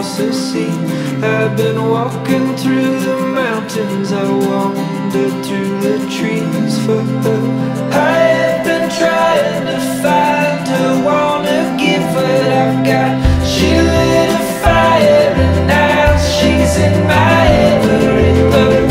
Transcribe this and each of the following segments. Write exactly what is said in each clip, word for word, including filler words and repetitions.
across the sea. I've been walking through the mountains, I wandered through the trees for her. I have been trying to find her, wanna give what I've got. She lit a fire and now she's in my every thought.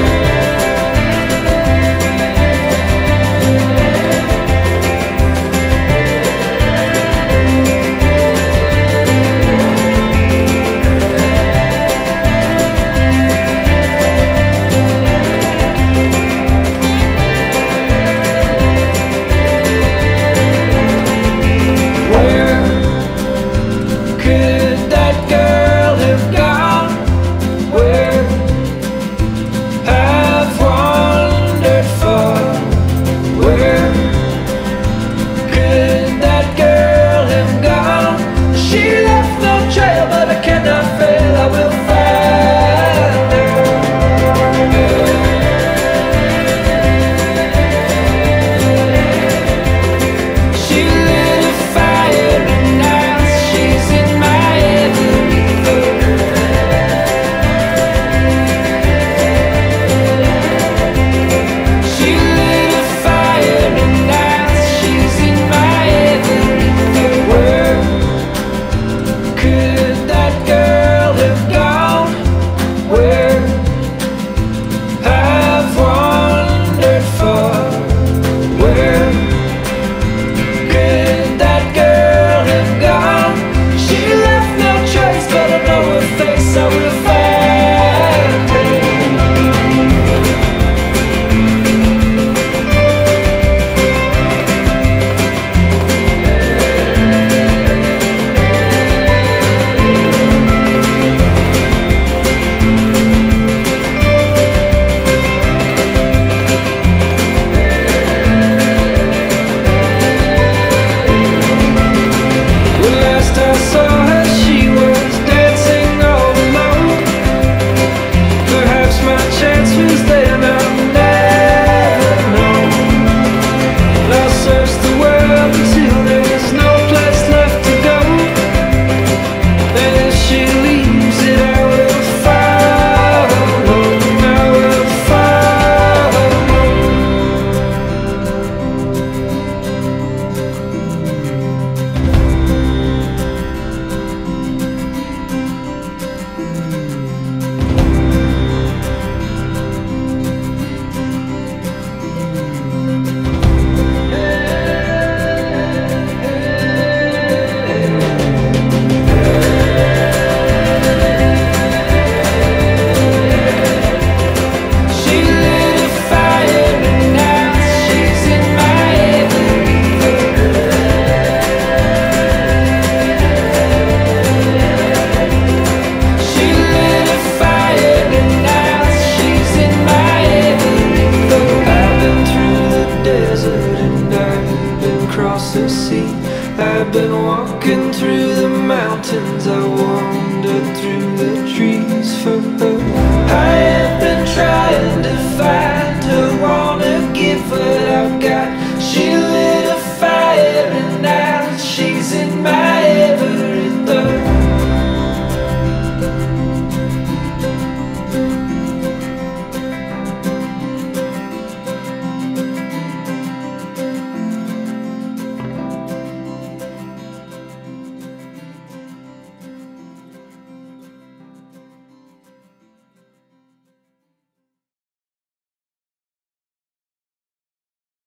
I've been walking through the mountains, I wandered through the trees for her. I have been trying to find her, wanna give her